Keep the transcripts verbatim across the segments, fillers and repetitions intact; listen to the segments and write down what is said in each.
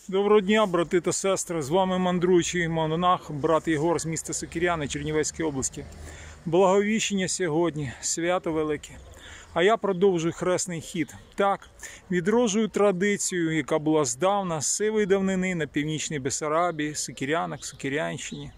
Доброго дня, брати та сестри! З вами мандруючий монах, брат Єгор з міста Сокиряни Чернівецької області. Благовіщення сьогодні, свято велике. А я продовжую хресний хід. Так, відроджую традицію, яка була здавна, з сивої давнини на північній Бессарабії, Сокирянах, Сокирянщині.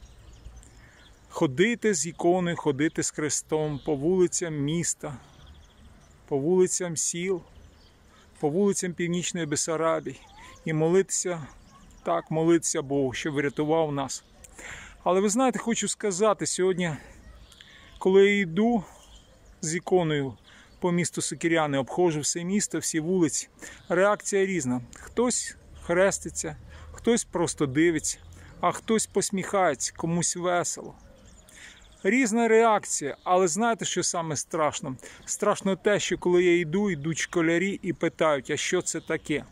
Ходити з іконою, ходити з хрестом по вулицям міста, по вулицям сіл, по вулицям північної Бессарабії. І молитися, так, молитися Богу, щоб врятував нас. Але ви знаєте, хочу сказати, сьогодні, коли я йду з іконою по місту Сокиряни, обходжу все місто, всі вулиці, реакція різна. Хтось хреститься, хтось просто дивиться, а хтось посміхається, комусь весело. Різна реакція, але знаєте, що саме страшно? Страшно те, що коли я йду, йдуть школярі і питають, а що це таке?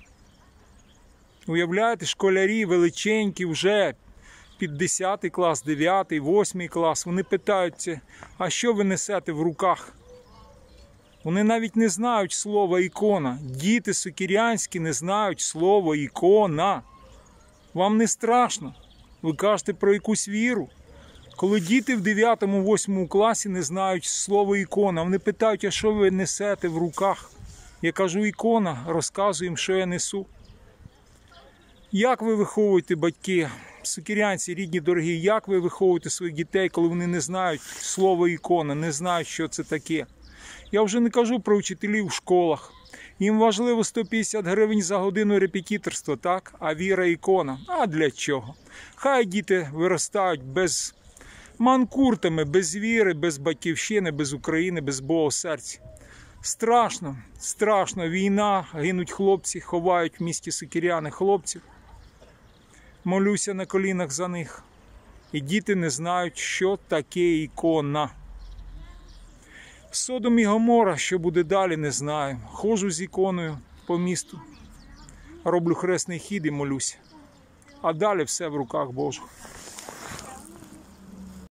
Уявляєте, школярі величенькі вже, під десятий клас, дев'ятий, восьмий клас, вони питаються, а що ви несете в руках? Вони навіть не знають слова ікона. Діти сокирянські не знають слова ікона. Вам не страшно? Ви кажете про якусь віру? Коли діти в дев'ятому-восьмому класі не знають слова ікона, вони питають, а що ви несете в руках? Я кажу, ікона, розказую їм, що я несу. Як ви виховуєте, батьки, сокирянці, рідні, дорогі, як ви виховуєте своїх дітей, коли вони не знають слова ікона, не знають, що це таке? Я вже не кажу про вчителів в школах. Їм важливо сто п'ятдесят гривень за годину репетиторства, так? А віра ікона? А для чого? Хай діти виростають без манкуртами, без віри, без батьківщини, без України, без Бога в серці. Страшно, страшно. Війна, гинуть хлопці, ховають в місті Сокиряни хлопців. Молюся на колінах за них. І діти не знають, що таке ікона. Содом і Гомора, що буде далі, не знаю. Ходжу з іконою по місту, роблю хресний хід і молюся. А далі все в руках Божих.